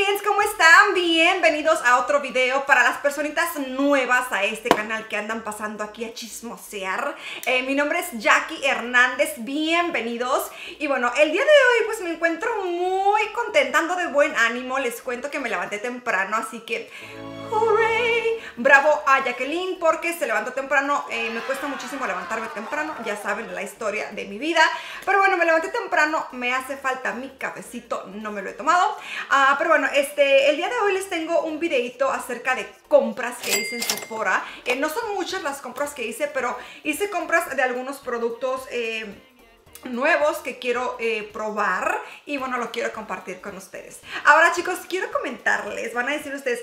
Kardashians, ¿cómo están? Bienvenidos a otro video para las personitas nuevas a este canal que andan pasando aquí a chismosear. Mi nombre es Jackie Hernández, bienvenidos. Y bueno, el día de hoy pues me encuentro muy contenta, ando de buen ánimo. Les cuento que me levanté temprano, así que ¡hooray! Bravo a Jacqueline porque se levantó temprano. Me cuesta muchísimo levantarme temprano, ya saben la historia de mi vida. Pero bueno, me levanté temprano, me hace falta mi cafecito, no me lo he tomado. Pero bueno, el día de hoy les tengo un videito acerca de compras que hice en Sephora. No son muchas las compras que hice, pero hice compras de algunos productos nuevos que quiero probar y bueno, lo quiero compartir con ustedes. Ahora chicos, quiero comentarles, van a decir ustedes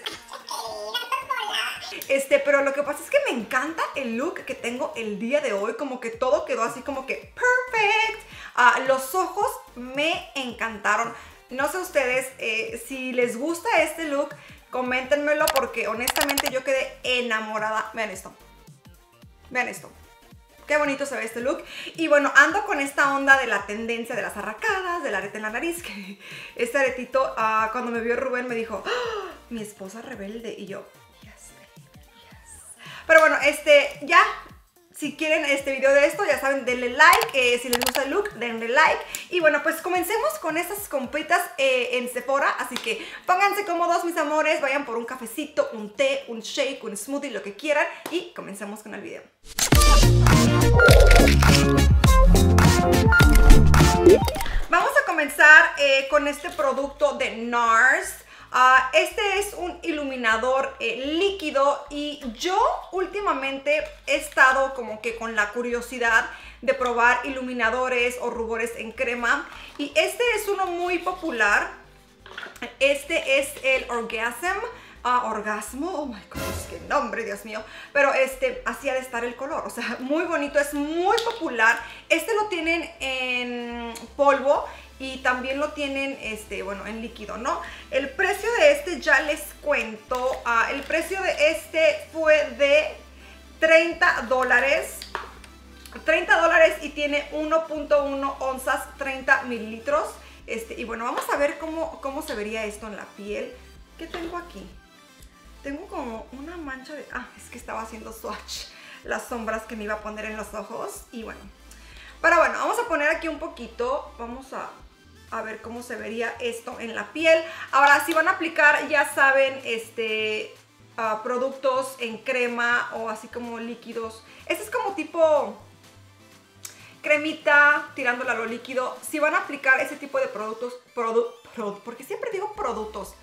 pero lo que pasa es que me encanta el look que tengo el día de hoy, como que todo quedó así como que perfect. Los ojos me encantaron. No sé ustedes, si les gusta este look, coméntenmelo porque honestamente yo quedé enamorada. Vean esto. Vean esto. Qué bonito se ve este look. Y bueno, ando con esta onda de la tendencia de las arracadas, del arete en la nariz. Que este aretito, cuando me vio Rubén me dijo, ¡oh, mi esposa rebelde! Y yo, yes. Pero bueno, ya, si quieren este video de esto, ya saben, denle like. Si les gusta el look, denle like. Y bueno, pues comencemos con estas compritas en Sephora. Así que pónganse cómodos, mis amores. Vayan por un cafecito, un té, un shake, un smoothie, lo que quieran. Y comencemos con el video. Vamos a comenzar con este producto de NARS. Este es un iluminador líquido y yo últimamente he estado como que con la curiosidad de probar iluminadores o rubores en crema y este es uno muy popular. Este es el Orgasmo, oh my goodness, qué nombre, Dios mío. Pero así ha de estar el color, o sea, muy bonito, es muy popular. Este lo tienen en polvo y también lo tienen, bueno, en líquido, ¿no? El precio de este ya les cuento. El precio de este fue de $30. $30 y tiene 1.1 onzas, 30 mililitros. Y bueno, vamos a ver cómo se vería esto en la piel. ¿Qué tengo aquí? Tengo como una mancha de... es que estaba haciendo swatch las sombras que me iba a poner en los ojos. Y bueno, pero bueno, vamos a poner aquí un poquito. Vamos a ver cómo se vería esto en la piel. Ahora, si van a aplicar, ya saben, productos en crema o así como líquidos. Este es como tipo cremita, tirándola a lo líquido. Si van a aplicar ese tipo de productos, porque siempre digo productos,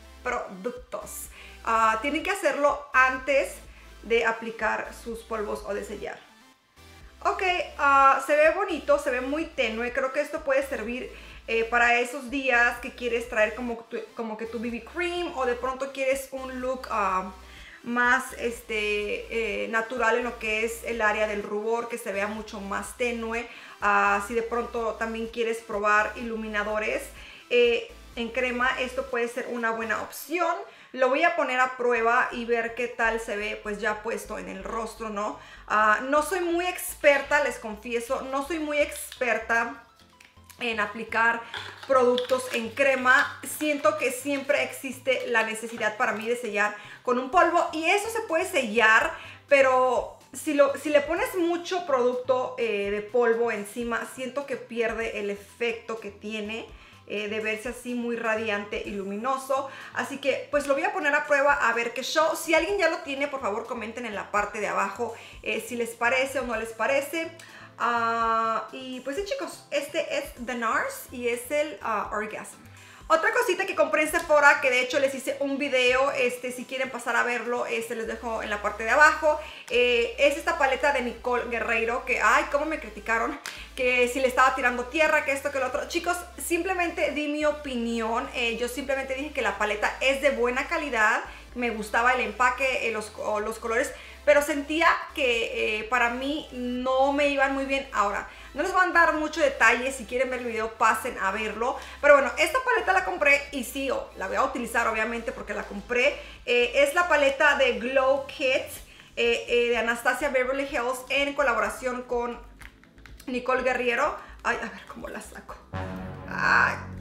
tienen que hacerlo antes de aplicar sus polvos o de sellar. Ok, se ve bonito, se ve muy tenue. Creo que esto puede servir para esos días que quieres traer como que tu BB cream o de pronto quieres un look más natural en lo que es el área del rubor, que se vea mucho más tenue. Si de pronto también quieres probar iluminadores en crema, esto puede ser una buena opción. Lo voy a poner a prueba y ver qué tal se ve pues ya puesto en el rostro, ¿no? No soy muy experta, les confieso, no soy muy experta en aplicar productos en crema. Siento que siempre existe la necesidad para mí de sellar con un polvo y eso se puede sellar, pero si le pones mucho producto de polvo encima, siento que pierde el efecto que tiene de verse así muy radiante y luminoso. Así que pues lo voy a poner a prueba a ver qué show. Si alguien ya lo tiene, por favor comenten en la parte de abajo si les parece o no les parece. Y pues sí chicos, este es The NARS y es el Orgasm. Otra cosita que compré en Sephora, que de hecho les hice un video, si quieren pasar a verlo, les dejo en la parte de abajo. Es esta paleta de Nicole Guerreiro, que ay, cómo me criticaron, que si le estaba tirando tierra, que esto, que lo otro. Chicos, simplemente di mi opinión. Yo simplemente dije que la paleta es de buena calidad, me gustaba el empaque, los colores, pero sentía que para mí no me iban muy bien. Ahora, no les voy a dar mucho detalle, si quieren ver el video pasen a verlo. Pero bueno, esta paleta la compré y sí, la voy a utilizar obviamente porque la compré. Es la paleta de Glow Kit de Anastasia Beverly Hills en colaboración con Nicole Guerriero. Ay, a ver cómo la saco. Ay.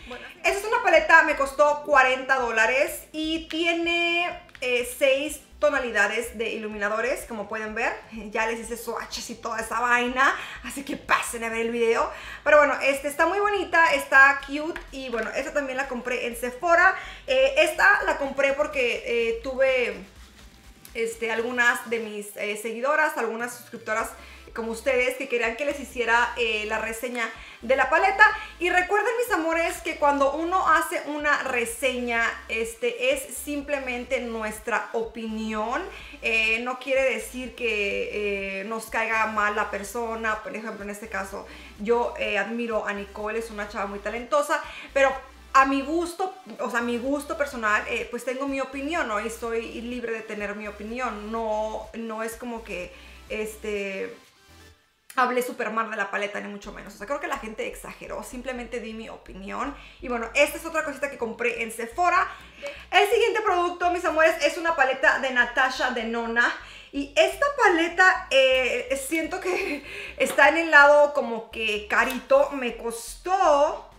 Bueno, esta es una paleta, me costó $40 y tiene 6 tonalidades de iluminadores, como pueden ver. Ya les hice swatches y toda esa vaina, así que pasen a ver el video. Pero bueno, está muy bonita, está cute. Y bueno, esta también la compré en Sephora. Esta la compré porque tuve algunas de mis seguidoras, algunas suscriptoras como ustedes, que querían que les hiciera la reseña de la paleta. Y recuerden, mis amores, que cuando uno hace una reseña, es simplemente nuestra opinión. No quiere decir que nos caiga mal la persona. Por ejemplo, en este caso, yo admiro a Nicole, es una chava muy talentosa, pero a mi gusto, o sea, mi gusto personal, pues tengo mi opinión, ¿no? Y soy libre de tener mi opinión. No es como que, hablé súper mal de la paleta, ni mucho menos. O sea, creo que la gente exageró. Simplemente di mi opinión. Y bueno, esta es otra cosita que compré en Sephora. El siguiente producto, mis amores, es una paleta de Natasha Denona. Y esta paleta siento que está en el lado como que carito. Me costó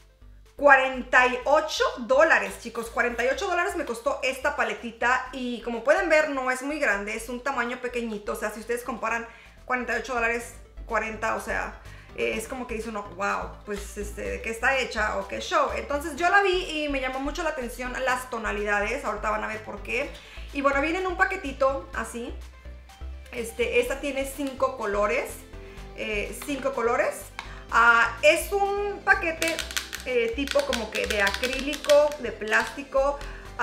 $48, chicos. $48 me costó esta paletita. Y como pueden ver, no es muy grande. Es un tamaño pequeñito. O sea, si ustedes comparan $48, 40, o sea, es como que dice uno, wow, pues ¿de qué está hecha o qué show? Entonces yo la vi y me llamó mucho la atención las tonalidades. Ahorita van a ver por qué. Y bueno, viene en un paquetito así. Esta tiene 5 colores. 5 colores. Es un paquete tipo como que de acrílico, de plástico.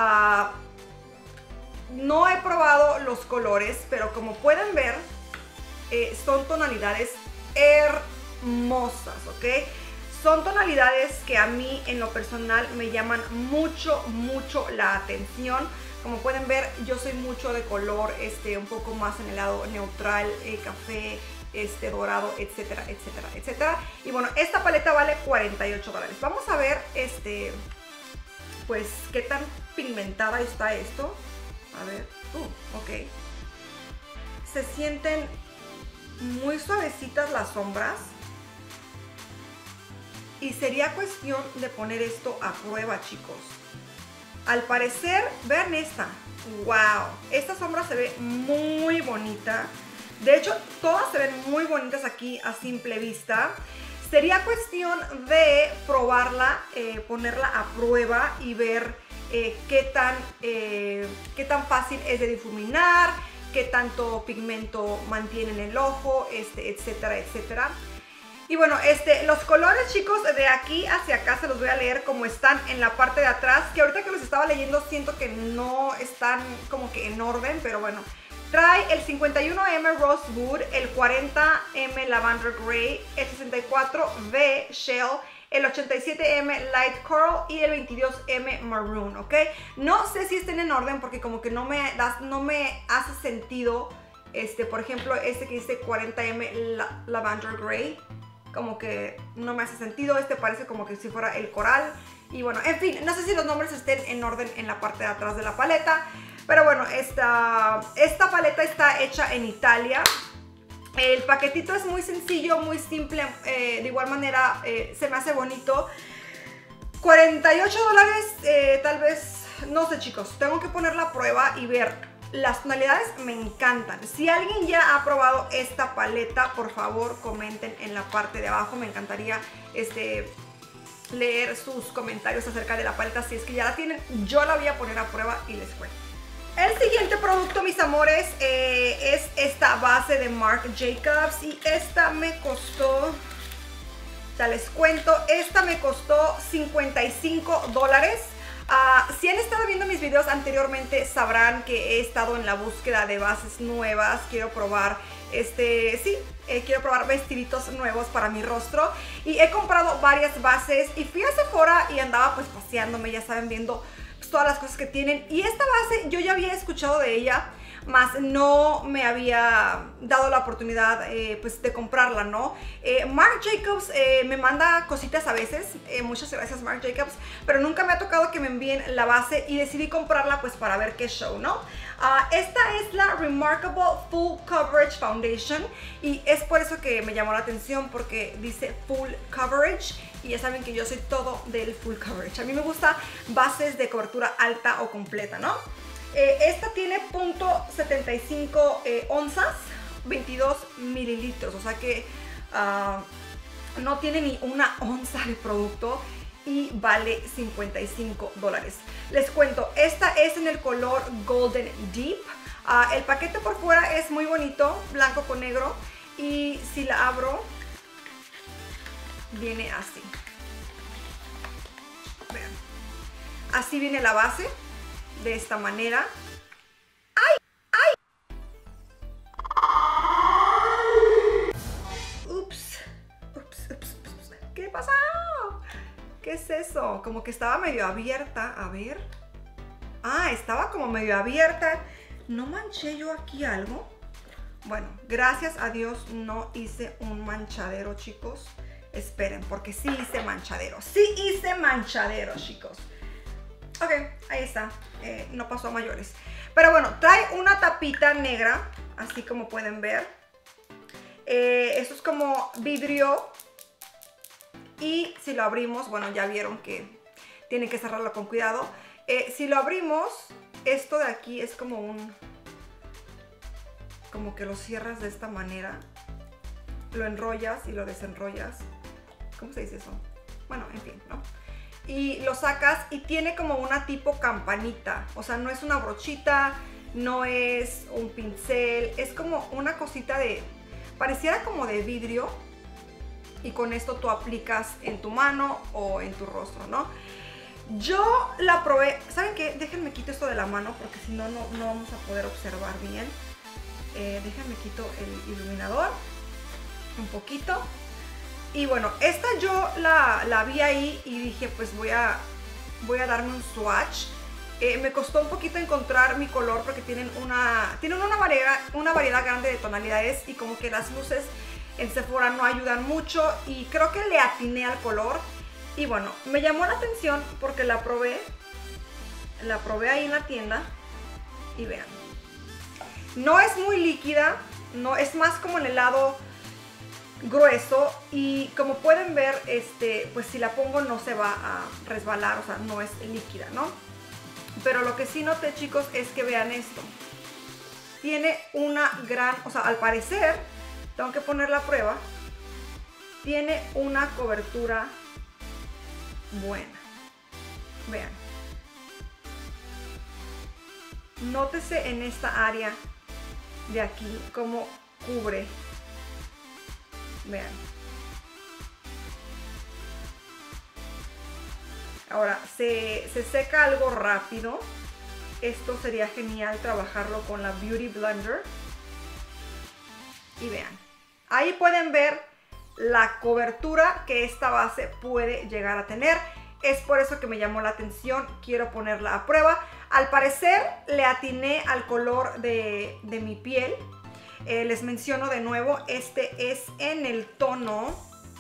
No he probado los colores, pero como pueden ver, son tonalidades hermosas, ¿ok? Son tonalidades que a mí en lo personal me llaman mucho la atención. Como pueden ver, yo soy mucho de color, un poco más en el lado neutral, café, dorado, etcétera, etcétera, etcétera. Y bueno, esta paleta vale $48. Vamos a ver, pues, qué tan pigmentada está esto. A ver, ok. Se sienten muy suavecitas las sombras. Y sería cuestión de poner esto a prueba, chicos. Al parecer, vean esta. ¡Wow! Esta sombra se ve muy bonita. De hecho, todas se ven muy bonitas aquí a simple vista. Sería cuestión de probarla, ponerla a prueba y ver qué tan fácil es de difuminar, qué tanto pigmento mantiene en el ojo, etcétera, etcétera. Y bueno, los colores, chicos, de aquí hacia acá se los voy a leer como están en la parte de atrás, que ahorita que los estaba leyendo siento que no están como que en orden, pero bueno. Trae el 51M Rosewood, el 40M Lavender Grey, el 64V Shell, el 87M Light Coral y el 22M Maroon, ¿ok? No sé si estén en orden porque como que no me hace sentido, por ejemplo, que dice 40M Lavender Grey, como que no me hace sentido. Parece como que si fuera el coral. Y bueno, en fin, no sé si los nombres estén en orden en la parte de atrás de la paleta. Pero bueno, esta paleta está hecha en Italia. El paquetito es muy sencillo, muy simple. De igual manera, se me hace bonito. $48, tal vez, no sé, chicos. Tengo que ponerla a prueba y ver. Las tonalidades me encantan. Si alguien ya ha probado esta paleta, por favor, comenten en la parte de abajo. Me encantaría leer sus comentarios acerca de la paleta. Si es que ya la tienen, yo la voy a poner a prueba y les cuento. El siguiente producto, mis amores, es esta base de Marc Jacobs. Y esta me costó, ya les cuento, esta me costó $55. Si han estado viendo mis videos anteriormente, sabrán que he estado en la búsqueda de bases nuevas. Quiero probar, quiero probar vestiditos nuevos para mi rostro. Y he comprado varias bases y fui a Sephora y andaba pues paseándome, ya saben, viendo todas las cosas que tienen. Y esta base yo ya había escuchado de ella, más no me había dado la oportunidad pues de comprarla, ¿no? Marc Jacobs me manda cositas a veces, muchas gracias Marc Jacobs, pero nunca me ha tocado que me envíen la base y decidí comprarla pues para ver qué show, ¿no? Esta es la Remarkable Full Coverage Foundation y es por eso que me llamó la atención, porque dice Full Coverage Y ya saben que yo soy todo del full coverage. A mí me gusta bases de cobertura alta o completa, ¿no? Esta tiene .75 onzas, 22 mililitros. O sea que no tiene ni una onza de producto y vale $55. Les cuento, esta es en el color Golden Deep. El paquete por fuera es muy bonito, blanco con negro. Y si la abro, viene así. Vean. Así viene la base, de esta manera. ¡Ay! ¡Ay! Ups. ¿Qué pasó? ¿Qué es eso? Como que estaba medio abierta. A ver. Ah, estaba como medio abierta. ¿No manché yo aquí algo? Bueno, gracias a Dios no hice un manchadero, chicos. Esperen, porque sí hice manchadero. Sí hice manchadero, chicos. Ok, ahí está. No pasó a mayores. Pero bueno, trae una tapita negra, así como pueden ver. Esto es como vidrio. Y si lo abrimos, bueno, ya vieron que tienen que cerrarlo con cuidado. Si lo abrimos, esto de aquí es como un... como que lo cierras de esta manera. Lo enrollas y lo desenrollas. ¿Cómo se dice eso? Bueno, en fin, ¿no? Y lo sacas y tiene como una tipo campanita. O sea, no es una brochita, no es un pincel. Es como una cosita de... pareciera como de vidrio. Y con esto tú aplicas en tu mano o en tu rostro, ¿no? Yo la probé... ¿Saben qué? Déjenme quito esto de la mano porque si no, no vamos a poder observar bien. Déjenme quito el iluminador. Un poquito. Y bueno, esta yo la vi ahí y dije, pues voy a darme un swatch. Me costó un poquito encontrar mi color porque tienen una variedad grande de tonalidades y como que las luces en Sephora no ayudan mucho y creo que le atiné al color. Y bueno, me llamó la atención porque la probé ahí en la tienda y vean. No es muy líquida, no, es más como el helado grueso y como pueden ver, pues si la pongo no se va a resbalar, o sea, no es líquida, ¿no? Pero lo que sí noté, chicos, es que vean esto. Tiene una gran, o sea, al parecer, tengo que poner la prueba, tiene una cobertura buena. Vean. Nótese en esta área de aquí cómo cubre. Vean. Ahora, se seca algo rápido. Esto sería genial trabajarlo con la Beauty Blender. Y vean. Ahí pueden ver la cobertura que esta base puede llegar a tener. Es por eso que me llamó la atención. Quiero ponerla a prueba. Al parecer le atiné al color de mi piel. Les menciono de nuevo, este es en el tono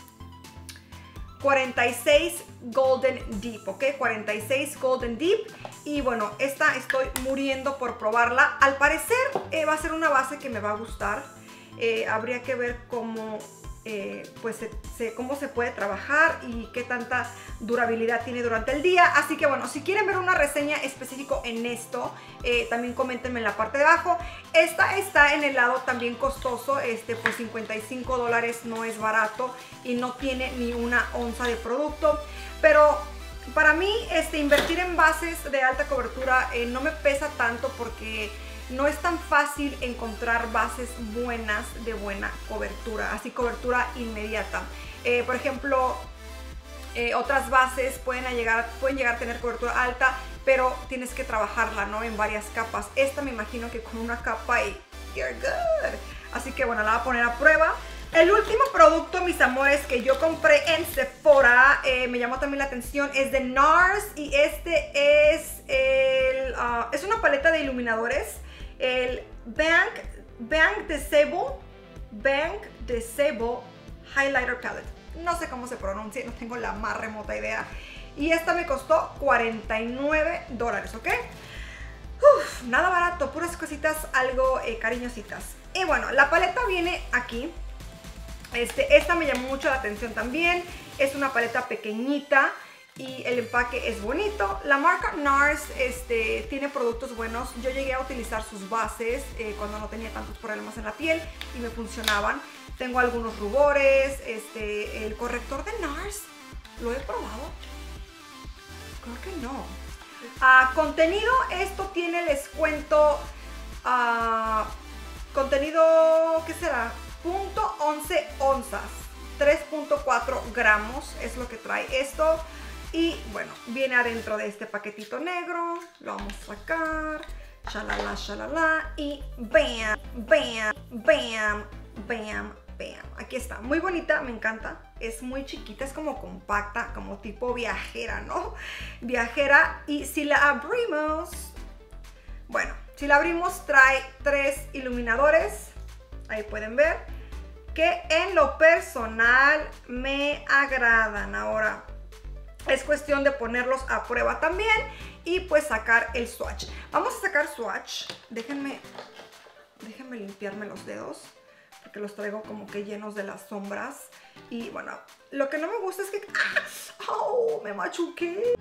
46 Golden Deep, ¿ok? 46 Golden Deep. Y bueno, esta estoy muriendo por probarla. Al parecer va a ser una base que me va a gustar. Habría que ver cómo, pues, cómo se puede trabajar y qué tanta durabilidad tiene durante el día. Así que bueno, si quieren ver una reseña específica en esto, también coméntenme en la parte de abajo. Esta está en el lado también costoso, pues $55 no es barato y no tiene ni una onza de producto. Pero para mí invertir en bases de alta cobertura no me pesa tanto porque no es tan fácil encontrar bases buenas de buena cobertura, así cobertura inmediata. Por ejemplo, otras bases pueden llegar a tener cobertura alta, pero tienes que trabajarla, ¿no? En varias capas. Esta me imagino que con una capa y you're good. Así que bueno, la voy a poner a prueba. El último producto, mis amores, que yo compré en Sephora, me llamó también la atención, es de NARS y es una paleta de iluminadores, el Bank Disable Highlighter Palette. No sé cómo se pronuncia, no tengo la más remota idea. Y esta me costó $49, ¿ok? Nada barato, puras cositas algo cariñositas. Y bueno, la paleta viene aquí. Esta me llamó mucho la atención también. Es una paleta pequeñita y el empaque es bonito. La marca NARS tiene productos buenos. Yo llegué a utilizar sus bases cuando no tenía tantos problemas en la piel y me funcionaban. Tengo algunos rubores. El corrector de NARS, ¿lo he probado? Creo que no. Contenido, esto tiene, les cuento, contenido, ¿qué será? 0.11 onzas, 3.4 gramos es lo que trae esto. Y bueno, viene adentro de este paquetito negro. Lo vamos a sacar. Shalala, shalala. Y bam, bam, bam, bam, bam. Aquí está. Muy bonita, me encanta. Es muy chiquita, es como compacta, como tipo viajera, ¿no? Viajera. Y si la abrimos, bueno, si la abrimos trae 3 iluminadores. Ahí pueden ver que en lo personal me agradan. Ahora es cuestión de ponerlos a prueba también y pues sacar el swatch. Vamos a sacar swatch. Déjenme limpiarme los dedos porque los traigo como que llenos de las sombras. Y bueno, lo que no me gusta es que... ¡Oh! Me machuqué.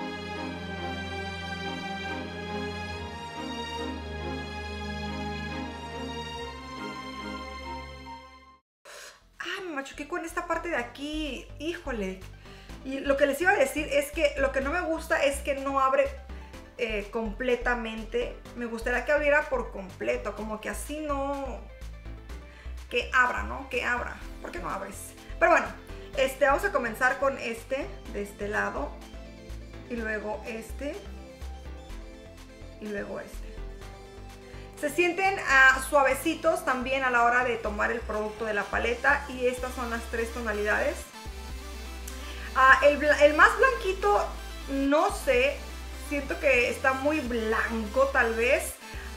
Me machuqué con esta parte de aquí. Híjole. Y lo que les iba a decir es que lo que no me gusta es que no abre completamente. Me gustaría que abriera por completo, como que así no... Que abra, ¿no? Que abra. ¿Por qué no abres? Pero bueno, vamos a comenzar con de este lado. Y luego y luego Se sienten suavecitos también a la hora de tomar el producto de la paleta. Y estas son las 3 tonalidades. El más blanquito, no sé, siento que está muy blanco tal vez.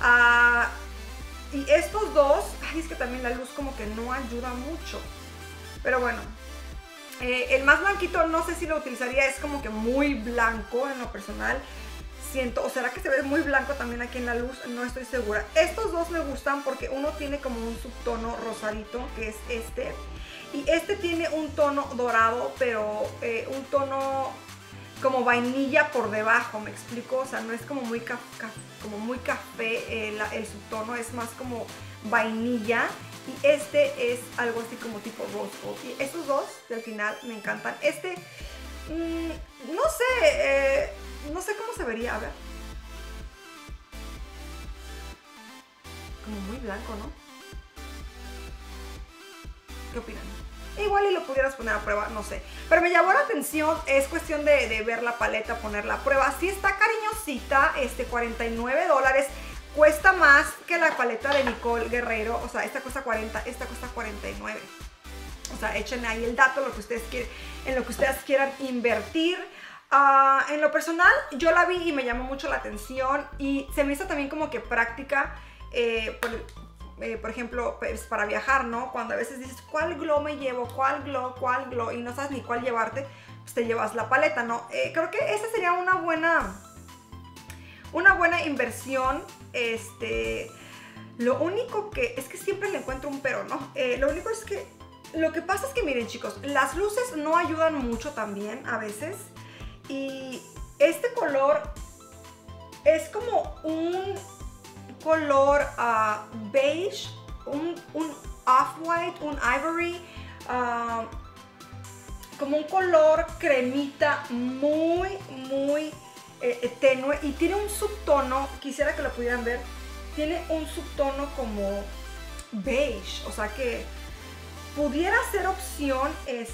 Y estos dos, es que también la luz como que no ayuda mucho. Pero bueno, el más blanquito no sé si lo utilizaría, es como que muy blanco en lo personal. Siento, o será que se ve muy blanco también aquí en la luz, no estoy segura. Estos dos me gustan porque uno tiene como un subtono rosadito, que es este. Y este tiene un tono dorado, pero un tono como vainilla por debajo, ¿me explico? O sea, no es como muy café el subtono, es más como vainilla. Y este es algo así como tipo rose gold. Y estos dos, del final, me encantan. No sé cómo se vería, a ver. Como muy blanco, ¿no? ¿Qué opinan? Igual y lo pudieras poner a prueba, no sé. Pero me llamó la atención, es cuestión de ver la paleta, ponerla a prueba. Sí está cariñosita, $49. Cuesta más que la paleta de Nicole Guerrero. O sea, esta cuesta 40, esta cuesta 49. O sea, échenle ahí el dato, lo que ustedes quieren, en lo que ustedes quieran invertir. En lo personal, yo la vi y me llamó mucho la atención. Y se me hizo también como que práctica, por ejemplo, pues para viajar, ¿no? Cuando a veces dices, ¿cuál glow me llevo? ¿Cuál glow? Y no sabes ni cuál llevarte, pues te llevas la paleta, ¿no? Creo que esa sería una buena inversión. Lo único que, es que siempre le encuentro un pero, ¿no? Lo único es que, lo que pasa es que, miren chicos, las luces no ayudan mucho también a veces. Y este color es como un color beige, un off-white, un ivory, como un color cremita muy tenue, y tiene un subtono, quisiera que lo pudieran ver, tiene un subtono como beige, o sea que pudiera ser opción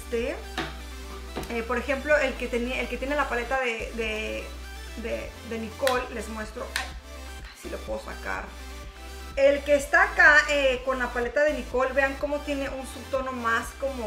por ejemplo, el que tiene la paleta de Nicole, les muestro. Si lo puedo sacar. El que está acá con la paleta de Nicole, vean cómo tiene un subtono más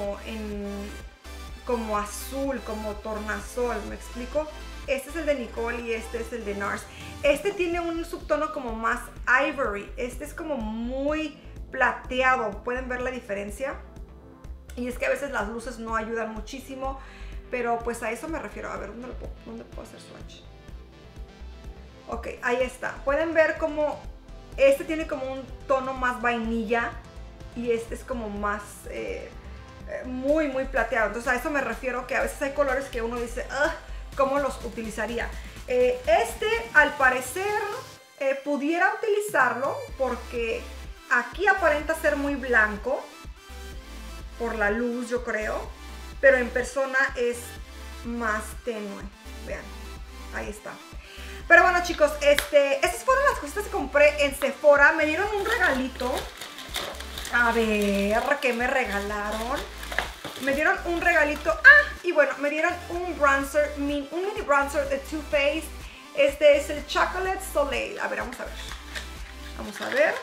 como azul, como tornasol, ¿me explico? Este es el de Nicole y este es el de NARS. Este tiene un subtono como más ivory, este es como muy plateado, ¿pueden ver la diferencia? Y es que a veces las luces no ayudan muchísimo, pero pues a eso me refiero. A ver, ¿dónde puedo hacer swatch? Ok, ahí está. Pueden ver como este tiene como un tono más vainilla y este es como más muy, muy plateado. Entonces a eso me refiero, que a veces hay colores que uno dice, ¿cómo los utilizaría? Al parecer, pudiera utilizarlo porque aquí aparenta ser muy blanco por la luz, yo creo, pero en persona es más tenue. Vean, ahí está. Pero bueno, chicos, esas fueron las cositas que compré en Sephora. Me dieron un regalito. A ver, ¿qué me regalaron? Me dieron un regalito. Y bueno, me dieron un bronzer, un mini bronzer de Too Faced. Este es el Chocolate Soleil. A ver, vamos a ver. Vamos a ver.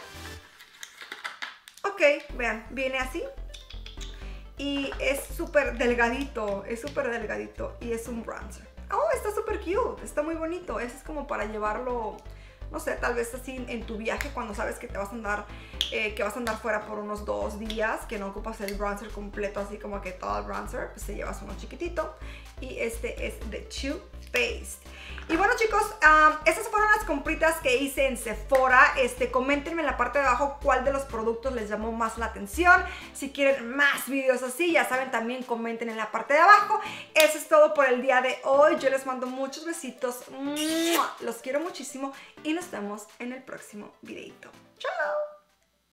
Ok, vean, viene así. Y es súper delgadito. Es súper delgadito. Y es un bronzer. Oh, está súper cute. Está muy bonito. Ese es como para llevarlo, no sé, tal vez así en tu viaje cuando sabes que te vas a andar, fuera por unos 2 días, que no ocupas el bronzer completo, así como que todo el bronzer, pues te llevas uno chiquitito. Y este es de Too Faced. Y bueno, chicos, estas fueron las compritas que hice en Sephora. Coméntenme en la parte de abajo cuál de los productos les llamó más la atención. Si quieren más videos así, ya saben, también comenten en la parte de abajo. Eso es todo por el día de hoy. Yo les mando muchos besitos. Los quiero muchísimo y nos vemos en el próximo videito. ¡Chao!